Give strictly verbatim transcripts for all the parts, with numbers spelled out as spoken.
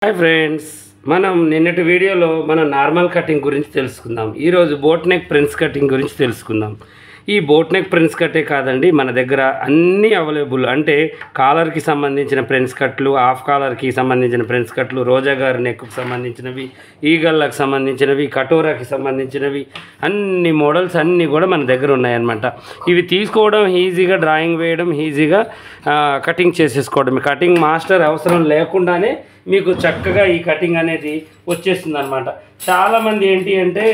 Hi friends, మనం నిన్నటి వీడియోలో మనం నార్మల్ కటింగ్ గురించి తెలుసుకుందాం. ఈరోజు బోట్ నెక్ ప్రిన్స్ కటింగ్ గురించి తెలుసుకుందాం. ఈ బోట్ నెక్ ప్రిన్స్ కట్టే కాదండి, మన దగ్గర అన్నీ అవైలబుల్. అంటే కాలర్కి సంబంధించిన ప్రిన్స్ కట్లు, హాఫ్ కాలర్కి సంబంధించిన ప్రిన్స్ కట్లు, రోజా గారి నెక్కు సంబంధించినవి, ఈగళ్ళకు సంబంధించినవి, కటోరాకి సంబంధించినవి, అన్ని మోడల్స్ అన్నీ కూడా మన దగ్గర ఉన్నాయన్నమాట. ఇవి తీసుకోవడం ఈజీగా, డ్రాయింగ్ వేయడం ఈజీగా, కటింగ్ చేసేసుకోవడం. కటింగ్ మాస్టర్ అవసరం లేకుండానే మీకు చక్కగా ఈ కటింగ్ అనేది వచ్చేస్తుంది అనమాట. చాలామంది ఏంటి అంటే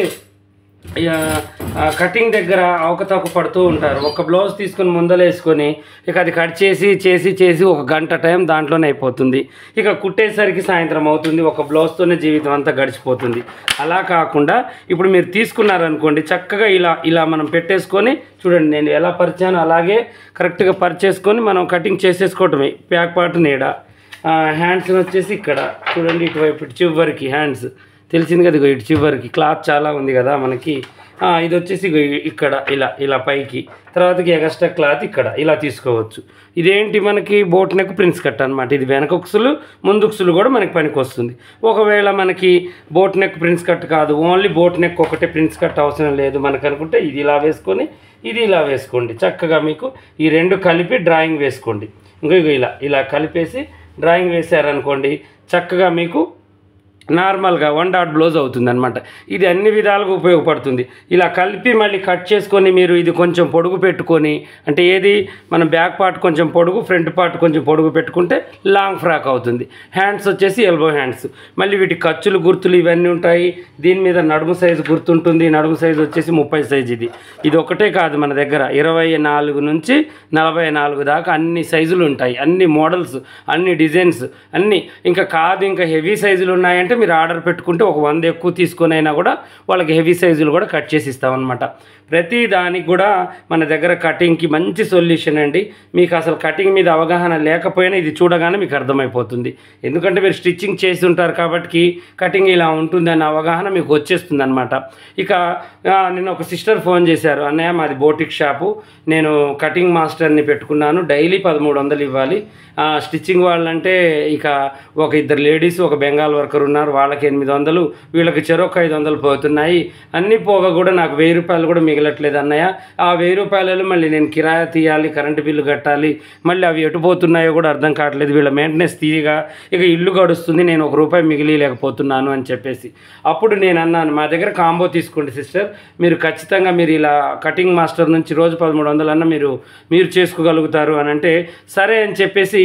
కటింగ్ దగ్గర అవకతవక పడుతూ ఉంటారు. ఒక బ్లౌజ్ తీసుకొని ముందలేసుకొని ఇక అది కట్ చేసి చేసి చేసి ఒక గంట టైం దాంట్లోనే అయిపోతుంది. ఇక కుట్టేసరికి సాయంత్రం అవుతుంది. ఒక బ్లౌజ్తోనే జీవితం అంతా గడిచిపోతుంది. అలా కాకుండా ఇప్పుడు మీరు తీసుకున్నారనుకోండి, చక్కగా ఇలా ఇలా మనం పెట్టేసుకొని, చూడండి నేను ఎలా పరిచానో అలాగే కరెక్ట్గా పరిచేసుకొని మనం కటింగ్ చేసేసుకోవటమే. బ్యాక్ పార్ట్ నీడ, హ్యాండ్స్ వచ్చేసి ఇక్కడ చూడండి, ఇటువైపు ఇటు చివరికి హ్యాండ్స్ తెలిసింది కదా, ఇటు చివరికి క్లాత్ చాలా ఉంది కదా మనకి. ఇది వచ్చేసి ఇక్కడ ఇలా ఇలా పైకి, తర్వాతకి ఎక్స్ట్రా క్లాత్ ఇక్కడ ఇలా తీసుకోవచ్చు. ఇదేంటి మనకి బోట్ నెక్ ప్రిన్స్ కట్ అనమాట. ఇది వెనకొక్సులు ముందుక్సులు కూడా మనకి పనికి వస్తుంది. ఒకవేళ మనకి బోట్ నెక్ ప్రిన్స్ కట్ కాదు, ఓన్లీ బోట్ నెక్ ఒకటే ప్రిన్స్ కట్ అవసరం లేదు మనకు అనుకుంటే, ఇది ఇలా వేసుకొని ఇది ఇలా వేసుకోండి. చక్కగా మీకు ఈ రెండు కలిపి డ్రాయింగ్ వేసుకోండి. ఇంకో ఇలా ఇలా కలిపేసి డ్రాయింగ్ వేసారనుకోండి, చక్కగా మీకు నార్మల్గా వన్ డాట్ బ్లౌజ్ అవుతుంది అనమాట. ఇది అన్ని విధాలుగా ఉపయోగపడుతుంది. ఇలా కలిపి మళ్ళీ కట్ చేసుకొని మీరు ఇది కొంచెం పొడుగు పెట్టుకొని, అంటే ఏది మన బ్యాక్ పార్ట్ కొంచెం పొడుగు, ఫ్రంట్ పార్ట్ కొంచెం పొడుగు పెట్టుకుంటే లాంగ్ ఫ్రాక్ అవుతుంది. హ్యాండ్స్ వచ్చేసి ఎల్బో హ్యాండ్స్. మళ్ళీ వీటి ఖర్చులు గుర్తులు ఇవన్నీ ఉంటాయి. దీని మీద నడుము సైజు గుర్తుంటుంది. నడుము సైజు వచ్చేసి ముప్పై సైజు. ఇది ఇది ఒకటే కాదు, మన దగ్గర ఇరవై నాలుగు నుంచి నలభై నాలుగు దాకా అన్ని సైజులు ఉంటాయి. అన్ని మోడల్స్, అన్ని డిజైన్స్ అన్నీ. ఇంకా కాదు ఇంకా హెవీ సైజులు ఉన్నాయంటే మీరు ఆర్డర్ పెట్టుకుంటే ఒక వంద ఎక్కువ తీసుకొని అయినా కూడా వాళ్ళకి హెవీ సైజులు కూడా కట్ చేసి ఇస్తామన్నమాట. ప్రతి దానికి కూడా మన దగ్గర కటింగ్కి మంచి సొల్యూషన్ అండి. మీకు అసలు కటింగ్ మీద అవగాహన లేకపోయినా ఇది చూడగానే మీకు అర్థమైపోతుంది. ఎందుకంటే మీరు స్టిచ్చింగ్ చేసి ఉంటారు కాబట్టి కటింగ్ ఇలా ఉంటుంది అన్న అవగాహన మీకు వచ్చేస్తుంది అనమాట. ఇక నిన్న ఒక సిస్టర్ ఫోన్ చేశారు, అన్నయ్య మాది బోటిక్ షాపు, నేను కటింగ్ మాస్టర్ని పెట్టుకున్నాను, డైలీ పదమూడు వందలు ఇవ్వాలి. స్టిచ్చింగ్ వాళ్ళంటే ఇక ఒక ఇద్దరు లేడీస్, ఒక బెంగాల్ వర్కర్ ఉన్నారు, వాళ్ళకి ఎనిమిది వందలు, వీళ్ళకి చెరొక ఐదు వందలు పోతున్నాయి. అన్నీ పోగా కూడా నాకు వెయ్యి రూపాయలు కూడా మిగలట్లేదు అన్నయ్య. ఆ వెయ్యి రూపాయలలో మళ్ళీ నేను కిరాయి తీయాలి, కరెంటు బిల్లు కట్టాలి, మళ్ళీ అవి ఎటు పోతున్నాయో కూడా అర్థం కావట్లేదు, వీళ్ళ మెయింటెనెన్స్ తీయగా ఇక ఇల్లు గడుస్తుంది, నేను ఒక రూపాయి మిగిలిలేకపోతున్నాను అని చెప్పేసి. అప్పుడు నేను అన్నాను, మా దగ్గర కాంబో తీసుకోండి సిస్టర్, మీరు ఖచ్చితంగా మీరు ఇలా కటింగ్ మాస్టర్ నుంచి రోజు పదమూడు వందలు అన్న మీరు మీరు చేసుకోగలుగుతారు అని అంటే, సరే అని చెప్పేసి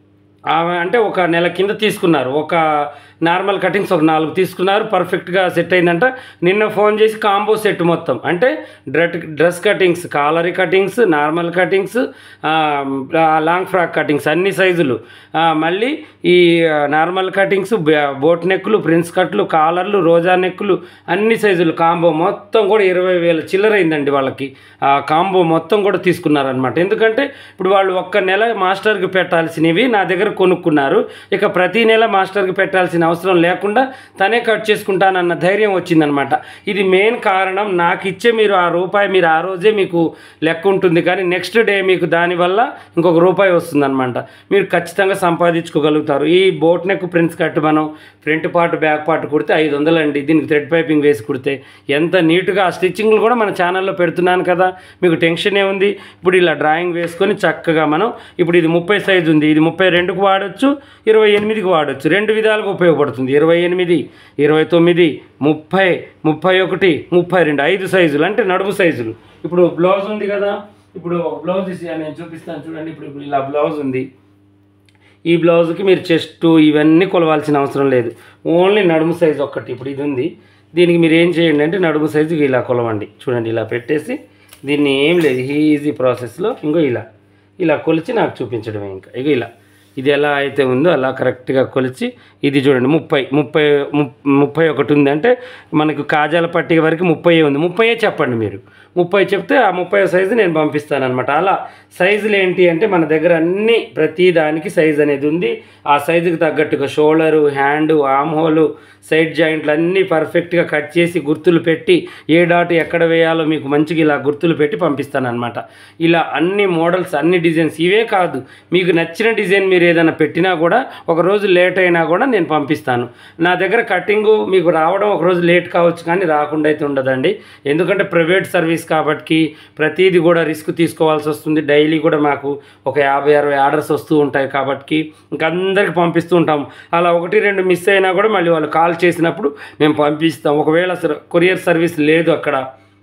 అంటే ఒక నెల కింద తీసుకున్నారు. ఒక నార్మల్ కటింగ్స్ ఒక నాలుగు తీసుకున్నారు, పర్ఫెక్ట్గా సెట్ అయిందంట. నిన్న ఫోన్ చేసి కాంబో సెట్ మొత్తం అంటే డ్రెట్ డ్రెస్ కటింగ్స్, కాలరీ cuttings, normal cuttings, long frock cuttings అన్ని సైజులు, మళ్ళీ ఈ నార్మల్ కటింగ్స్, బోట్ నెక్కులు, ప్రిన్స్ కట్లు, కాలర్లు, రోజా నెక్కులు అన్ని సైజులు కాంబో మొత్తం కూడా ఇరవై వేల చిల్లర అయిందండి వాళ్ళకి. ఆ కాంబో మొత్తం కూడా తీసుకున్నారనమాట. ఎందుకంటే ఇప్పుడు వాళ్ళు ఒక్క నెల మాస్టర్కి పెట్టాల్సినవి నా దగ్గర కొనుక్కున్నారు. ఇక ప్రతి నెల మాస్టర్కి పెట్టాల్సిన అవసరం లేకుండా తనే కట్ చేసుకుంటానన్న ధైర్యం వచ్చిందనమాట. ఇది మెయిన్ కారణం. నాకు ఇచ్చే మీరు ఆ రూపాయి మీరు ఆ రోజే మీకు లెక్క ఉంటుంది, కానీ నెక్స్ట్ డే మీకు దానివల్ల ఇంకొక రూపాయి వస్తుందన్నమాట. మీరు ఖచ్చితంగా సంపాదించుకోగలుగుతారు. ఈ బోట్ నెక్ ప్రిన్స్ కట్ మనం ఫ్రంట్ పార్ట్ బ్యాక్ పార్ట్ కుడితే ఐదు వందలు అండి. దీనికి థ్రెడ్ పైపింగ్ వేసి కుడితే ఎంత నీట్గా. ఆ స్టిచ్చింగ్లు కూడా మన ఛానల్లో పెడుతున్నాను కదా, మీకు టెన్షన్ ఏముంది. ఇప్పుడు ఇలా డ్రాయింగ్ వేసుకొని చక్కగా మనం ఇప్పుడు ఇది ముప్పై సైజు ఉంది, ఇది ముప్పై రెండుకు వాడచ్చు, ఇరవై ఎనిమిదికి వాడచ్చు. రెండు విధాలుగా ఉపయోగపడుతుంది. ఇరవై ఎనిమిది, ఇరవై తొమ్మిది, ముప్పై, ముప్పై ఒకటి, ముప్పై రెండు, ఐదు సైజులు అంటే నడుము సైజులు. ఇప్పుడు బ్లౌజ్ ఉంది కదా, ఇప్పుడు ఒక బ్లౌజ్ తీసి నేను చూపిస్తాను చూడండి. ఇప్పుడు ఇప్పుడు ఇలా బ్లౌజ్ ఉంది. ఈ బ్లౌజ్కి మీరు చెస్ట్ ఇవన్నీ కొలవాల్సిన అవసరం లేదు, ఓన్లీ నడుము సైజు ఒక్కటి. ఇప్పుడు ఇది ఉంది, దీనికి మీరు ఏం చేయండి అంటే నడుము సైజుకి ఇలా కొలవండి. చూడండి ఇలా పెట్టేసి దీన్ని ఏం లేదు, ఈజీ ప్రాసెస్లో ఇంకో ఇలా ఇలా కొలిచి నాకు చూపించడమే. ఇంకా ఇక ఇలా ఇది ఎలా అయితే ఉందో అలా కరెక్ట్గా కొలిచి, ఇది చూడండి ముప్పై ముప్పై ముప్పై ఒకటి ఉంది అంటే మనకు కాజాల పట్టిక వరకు ముప్పై ఉంది. ముప్పై చెప్పండి మీరు, ముప్పై చెప్తే ఆ ముప్పై సైజు నేను పంపిస్తాను అనమాట. అలా సైజులు ఏంటి అంటే మన దగ్గర అన్ని ప్రతి దానికి సైజు అనేది ఉంది. ఆ సైజుకి తగ్గట్టుగా shoulder, hand, arm hole, side జాయింట్లు అన్నీ పర్ఫెక్ట్గా కట్ చేసి గుర్తులు పెట్టి ఏ డాట్ ఎక్కడ వేయాలో మీకు మంచిగా ఇలా గుర్తులు పెట్టి పంపిస్తాను అనమాట. ఇలా అన్ని మోడల్స్, అన్ని డిజైన్స్, ఇవే కాదు మీకు నచ్చిన డిజైన్ మీరు ఏదైనా పెట్టినా కూడా ఒకరోజు లేట్ అయినా కూడా నేను పంపిస్తాను. నా దగ్గర కటింగు మీకు రావడం ఒకరోజు లేట్ కావచ్చు కానీ రాకుండా అయితే ఉండదండి. ఎందుకంటే ప్రైవేట్ సర్వీస్ కాబట్టి ప్రతిదీ కూడా రిస్క్ తీసుకోవాల్సి వస్తుంది. డైలీ కూడా మాకు ఒక యాభై అరవై ఆర్డర్స్ వస్తూ ఉంటాయి కాబట్టి ఇంక అందరికి పంపిస్తూ ఉంటాం. అలా ఒకటి రెండు మిస్ అయినా కూడా మళ్ళీ వాళ్ళు కాల్ చేసినప్పుడు మేము పంపిస్తాం. ఒకవేళ కొరియర్ సర్వీస్ లేదు అక్కడ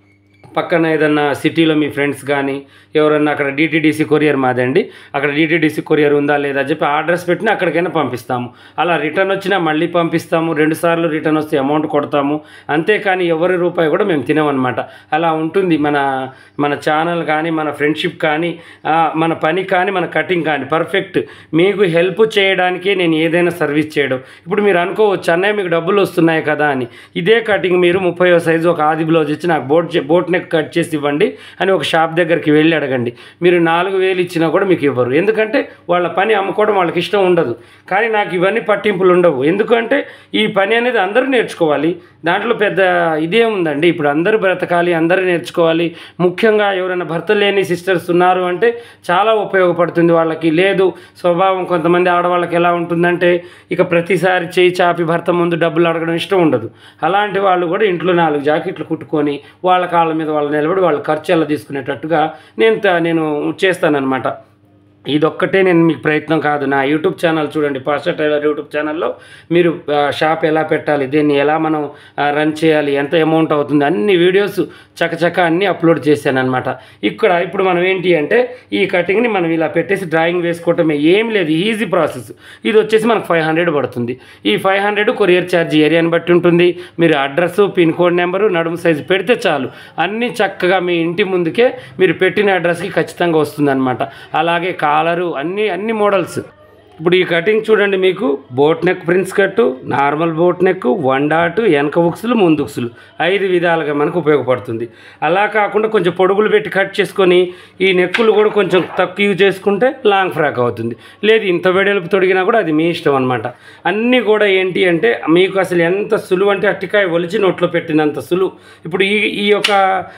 పక్కన ఏదన్నా సిటీలో మీ ఫ్రెండ్స్ కానీ ఎవరన్నా అక్కడ డిటిడిసి కొరియర్ మాదండి, అక్కడ డిటిడిసి కొరియర్ ఉందా లేదా చెప్పి అడ్రస్ పెట్టినా అక్కడికైనా పంపిస్తాము. అలా రిటర్న్ వచ్చినా మళ్ళీ పంపిస్తాము. రెండుసార్లు రిటర్న్ వస్తే అమౌంట్ కొడతాము. అంతేకాని ఎవరి రూపాయి కూడా మేము తినమన్నమాట. అలా ఉంటుంది మన మన ఛానల్ కానీ మన ఫ్రెండ్షిప్ కానీ మన పని కానీ మన కటింగ్ కానీ పర్ఫెక్ట్. మీకు హెల్ప్ చేయడానికే నేను ఏదైనా సర్వీస్ చేయడం. ఇప్పుడు మీరు అనుకోవచ్చు అన్నయ్య మీకు డబ్బులు వస్తున్నాయి కదా అని. ఇదే కటింగ్ మీరు ముప్పై సైజు ఒక ఆది బ్లౌజ్ ఇచ్చి నాకు బోట్ బోట్ నెక్ కట్ చేసి ఇవ్వండి అని ఒక షాప్ దగ్గరికి వెళ్ళి అడగండి. మీరు నాలుగు వేలు ఇచ్చినా కూడా మీకు ఇవ్వరు. ఎందుకంటే వాళ్ళ పని అమ్ముకోవడం వాళ్ళకి ఇష్టం ఉండదు. కానీ నాకు ఇవన్నీ పట్టింపులు ఉండవు. ఎందుకంటే ఈ పని అనేది అందరూ నేర్చుకోవాలి. దాంట్లో పెద్ద ఇదే ఉందండి. ఇప్పుడు అందరూ బ్రతకాలి, అందరూ నేర్చుకోవాలి. ముఖ్యంగా ఎవరైనా భర్త లేని సిస్టర్స్ ఉన్నారు అంటే చాలా ఉపయోగపడుతుంది వాళ్ళకి. లేదు స్వభావం కొంతమంది ఆడవాళ్ళకి ఎలా ఉంటుందంటే ఇక ప్రతిసారి చేయి చాపి భర్త ముందు డబ్బులు అడగడం ఇష్టం ఉండదు. అలాంటి వాళ్ళు కూడా ఇంట్లో నాలుగు జాకెట్లు కుట్టుకొని వాళ్ళ కాళ్ళ మీద వాళ్ళు నిలబడి వాళ్ళ ఖర్చు ఎలా తీసుకునేటట్టుగా నేను నేను చేస్తానన్నమాట. ఇదొక్కటే నేను మీకు ప్రయత్నం కాదు. నా యూట్యూబ్ ఛానల్ చూడండి, పాస్టర్ టైలర్ యూట్యూబ్ ఛానల్లో మీరు షాప్ ఎలా పెట్టాలి, దీన్ని ఎలా మనం రన్ చేయాలి, ఎంత అమౌంట్ అవుతుంది, అన్ని వీడియోస్ చకచక అన్నీ అప్లోడ్ చేశాను అనమాట. ఇక్కడ ఇప్పుడు మనం ఏంటి అంటే ఈ కటింగ్ని మనం ఇలా పెట్టేసి డ్రాయింగ్ వేసుకోవటమే, ఏం లేదు, ఈజీ ప్రాసెస్. ఇది వచ్చేసి మనకు ఫైవ్ హండ్రెడ్ పడుతుంది. ఈ ఫైవ్ హండ్రెడ్ కొరియర్ ఛార్జ్ ఏరియాని బట్టి ఉంటుంది. మీరు అడ్రస్, పిన్ కోడ్ నెంబరు, నడుము సైజు పెడితే చాలు, అన్నీ చక్కగా మీ ఇంటి ముందుకే మీరు పెట్టిన అడ్రస్కి ఖచ్చితంగా వస్తుంది అనమాట. అలాగే కాలరు అన్ని అన్ని మోడల్స్. ఇప్పుడు ఈ కటింగ్ చూడండి, మీకు boat neck prince cut, normal boat neck, one dot, వెనక ఉక్సులు, ముందు ఉక్సులు, ఐదు విధాలుగా మనకు ఉపయోగపడుతుంది. అలా కాకుండా కొంచెం పొడుగులు పెట్టి కట్ చేసుకొని ఈ నెక్కులు కూడా కొంచెం తక్కువ చేసుకుంటే లాంగ్ ఫ్రాక్ అవుతుంది. లేదు ఇంత వెడల్పు తొడిగినా కూడా అది మీ ఇష్టం అనమాట. అన్నీ కూడా ఏంటి అంటే మీకు అసలు ఎంత సులువు అంటే అట్టికాయ ఒలిచి నోట్లో పెట్టినంత సులువు. ఇప్పుడు ఈ ఈ యొక్క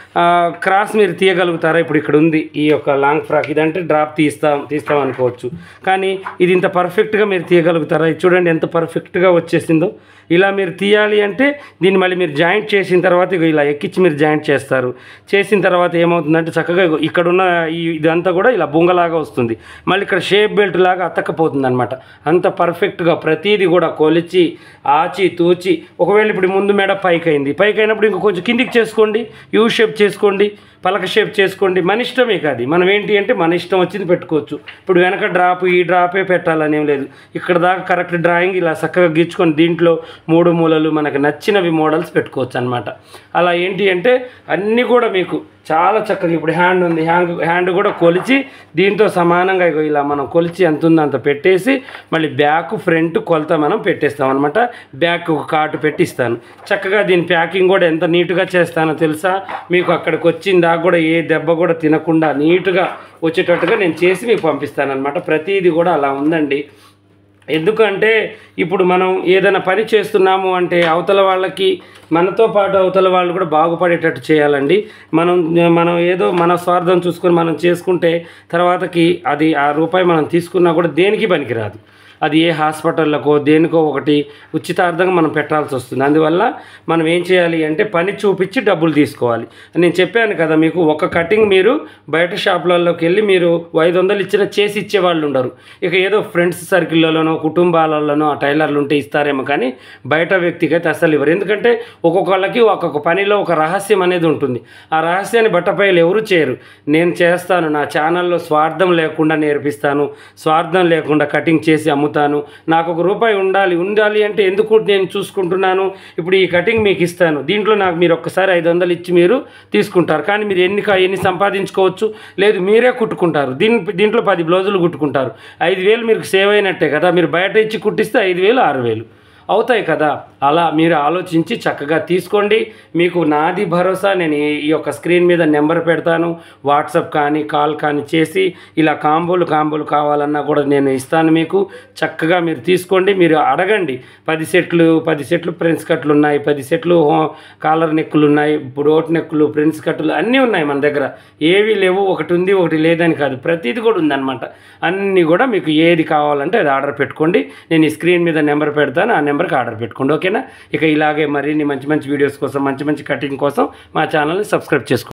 క్రాస్ మీరు తీయగలుగుతారా? ఇప్పుడు ఇక్కడ ఉంది ఈ యొక్క లాంగ్ ఫ్రాక్, ఇదంటే డ్రాప్ తీస్తాం తీస్తాం అనుకోవచ్చు, కానీ ఇది ఇంత పర్ఫెక్ట్గా మీరు తీయగలుగుతారా? ఇది చూడండి ఎంత పర్ఫెక్ట్గా వచ్చేసిందో. ఇలా మీరు తీయాలి అంటే దీన్ని మళ్ళీ మీరు జాయింట్ చేసిన తర్వాత ఇలా ఎక్కించి మీరు జాయింట్ చేస్తారు. చేసిన తర్వాత ఏమవుతుందంటే చక్కగా ఇక్కడున్న ఈ ఇదంతా కూడా ఇలా బొంగలాగా వస్తుంది. మళ్ళీ ఇక్కడ షేప్ బెల్ట్ లాగా అతక్కపోతుంది అనమాట. అంత పర్ఫెక్ట్గా ప్రతీది కూడా కొలిచి ఆచి తూచి. ఒకవేళ ఇప్పుడు ముందు మెడ పైకి అయింది, పైకి అయినప్పుడు ఇంకో కొంచెం కిందికి చేసుకోండి, యూ షేప్ చేసుకోండి, పలక షేప్ చేసుకోండి, మన ఇష్టమే కాదు. మనం ఏంటి అంటే మన ఇష్టం వచ్చింది పెట్టుకోవచ్చు. ఇప్పుడు వెనక డ్రాప్ ఈ డ్రాపే పెట్టాలనేం లేదు. ఇక్కడ దాకా కరెక్ట్ డ్రాయింగ్ ఇలా చక్కగా గీచుకొని దీంట్లో మూడు మూలలు మనకు నచ్చినవి మోడల్స్ పెట్టుకోవచ్చు అనమాట. అలా ఏంటి అంటే అన్నీ కూడా మీకు చాలా చక్కగా. ఇప్పుడు హ్యాండ్ ఉంది, హ్యాండ్ హ్యాండ్ కూడా కొలిచి దీంతో సమానంగా ఇలా మనం కొలిచి ఎంత ఉందో అంత పెట్టేసి మళ్ళీ బ్యాక్ ఫ్రంట్ కొలత మనం పెట్టేస్తాం అనమాట. బ్యాక్ ఒక కాటు పెట్టిస్తాను చక్కగా. దీని ప్యాకింగ్ కూడా ఎంత నీట్గా చేస్తానో తెలుసా మీకు? అక్కడికి వచ్చిన దాకా కూడా ఏ దెబ్బ కూడా తినకుండా నీట్గా వచ్చేటట్టుగా నేను చేసి మీకు పంపిస్తాను అనమాట. ప్రతిదీ కూడా అలా ఉందండి. ఎందుకంటే ఇప్పుడు మనం ఏదైనా పని చేస్తున్నాము అంటే అవతల వాళ్ళకి మనతో పాటు అవతల వాళ్ళు కూడా బాగుపడేటట్టు చేయాలండి. మనం మనం ఏదో మన స్వార్థం చూసుకొని మనం చేసుకుంటే తర్వాతకి అది ఆ రూపాయి మనం తీసుకున్నా కూడా దేనికి పనికిరాదు. అది ఏ హాస్పిటల్కో దేనికో ఒకటి ఉచితార్థంగా మనం పెట్టాల్సి వస్తుంది. అందువల్ల మనం ఏం చేయాలి అంటే పని చూపించి డబ్బులు తీసుకోవాలి. నేను చెప్పాను కదా మీకు, ఒక కటింగ్ మీరు బయట షాపులలోకి వెళ్ళి మీరు ఐదు వందలు ఇచ్చిన చేసి ఇచ్చే వాళ్ళు ఉండరు. ఇక ఏదో ఫ్రెండ్స్ సర్కిల్లోనో కుటుంబాలలోనో ఆ టైలర్లు ఉంటే ఇస్తారేమో, కానీ బయట వ్యక్తికి అయితే అసలు ఇవ్వరు. ఎందుకంటే ఒక్కొక్కళ్ళకి ఒక్కొక్క పనిలో ఒక రహస్యం అనేది ఉంటుంది. ఆ రహస్యాన్ని బట్టపైలు ఎవరు చేయరు. నేను చేస్తాను, నా ఛానల్లో స్వార్థం లేకుండా నేర్పిస్తాను, స్వార్థం లేకుండా కటింగ్ చేసి అమ్ము తాను. నాకు ఒక రూపాయి ఉండాలి ఉండాలి అంటే ఎందుకు నేను చూసుకుంటున్నాను. ఇప్పుడు ఈ కటింగ్ మీకు ఇస్తాను, దీంట్లో నాకు మీరు ఒక్కసారి ఐదు వందలు ఇచ్చి మీరు తీసుకుంటారు. కానీ మీరు ఎన్ని ఎన్ని సంపాదించుకోవచ్చు. లేదు మీరే కుట్టుకుంటారు, దీని దీంట్లో పది బ్లౌజులు కుట్టుకుంటారు, ఐదు వేలు మీకు సేవ్ అయినట్టే కదా. మీరు బయట ఇచ్చి కుట్టిస్తే ఐదు వేలు ఆరు వేలు అవుతాయి కదా. అలా మీరు ఆలోచించి చక్కగా తీసుకోండి. మీకు నాది భరోసా, నేను ఈ యొక్క స్క్రీన్ మీద నెంబర్ పెడతాను, వాట్సాప్ కానీ కాల్ కానీ చేసి ఇలా కాంబోలు కాంబోలు కావాలన్నా కూడా నేను ఇస్తాను. మీకు చక్కగా మీరు తీసుకోండి, మీరు అడగండి. పది సెట్లు పది సెట్లు ప్రిన్స్ కట్లు ఉన్నాయి, పది సెట్లు కాలర్ నెక్కులు ఉన్నాయి, బోట్ నెక్కులు, ప్రిన్స్ కట్లు అన్నీ ఉన్నాయి మన దగ్గర. ఏవి లేవు, ఒకటి ఉంది ఒకటి లేదని కాదు, ప్రతిది కూడా ఉందన్నమాట. అన్నీ కూడా మీకు ఏది కావాలంటే అది ఆర్డర్ పెట్టుకోండి. నేను ఈ స్క్రీన్ మీద నెంబర్ పెడతాను, ఆ నెంబర్కి ఆర్డర్ పెట్టుకోండి. ఓకేనా? ఇక ఇలాగే మరిన్ని మంచి మంచి వీడియోస్ కోసం, మంచి మంచి కటింగ్ కోసం మా ఛానల్ని సబ్స్క్రైబ్ చేసుకోండి.